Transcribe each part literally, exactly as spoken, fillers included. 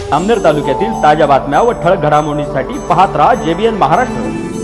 जामनेर तालुक्यातील ताज्या बातम्या व ठळक घडामोडींसाठी पाहत रहा जेबीएन महाराष्ट्र।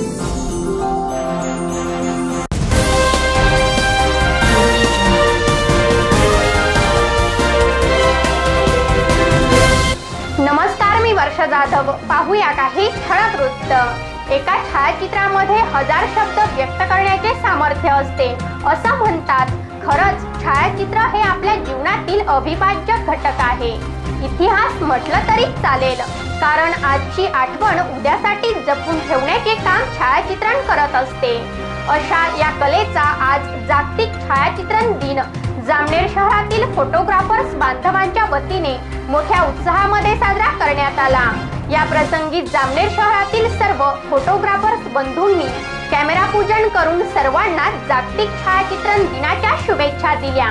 नमस्कार, मी वर्षा जाधव। पाहूया काही ठळक वृत्त। एका छायाचित्रामध्ये हजार शब्द व्यक्त करण्याचे सामर्थ्य असते असं म्हणतात। खरंच छायाचित्र हे आपल्या जीवनातील अविभाज्य घटक आहे। इतिहास म्हटलं तरी चालेल, कारण आजची आठवण उद्यासाठी जपून ठेवण्याचे काम छायाचित्रण करत असते। अशा या कलेचा आज जागतिक छायाचित्रण दिन जामनेर शहरातील फोटोग्राफर्स बांधवांच्या वतीने मोठ्या उत्साहामध्ये साजरा करण्यात आला। या प्रसंगी जामनेर शहरातील सर्व फोटोग्राफर्स बंधूंनी कॅमेरा पूजन करून सर्वांना जागतिक छायाचित्रण दिनाच्या शुभेच्छा दिल्या।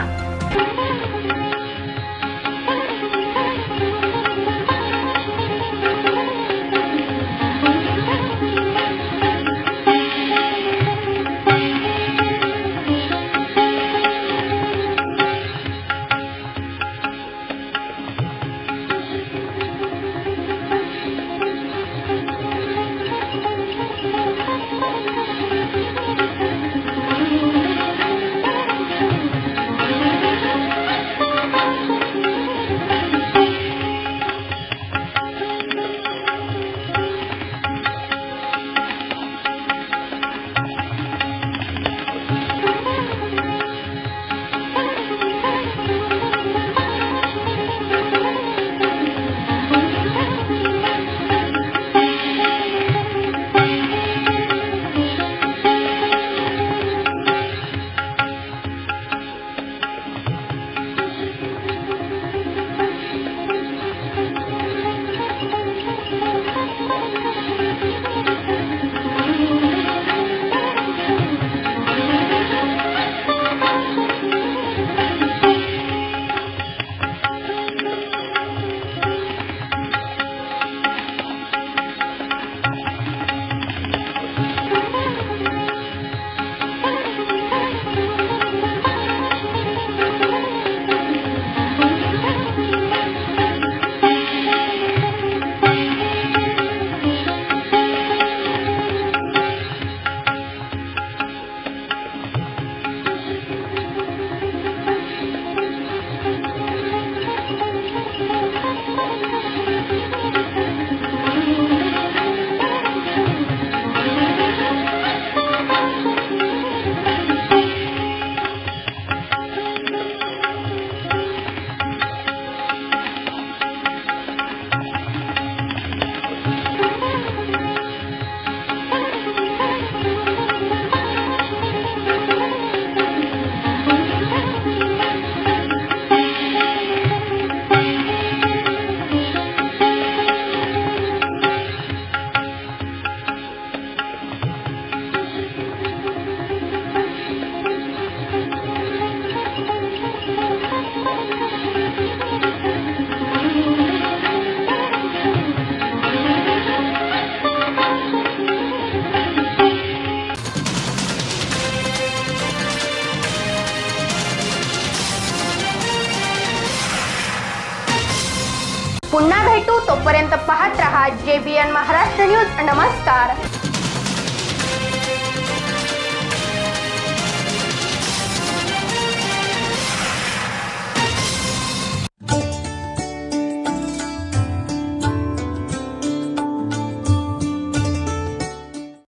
पुन्हा भेटू, तोपर्यंत पाहत रहा जेबीएन महाराष्ट्र न्यूज। नमस्कार।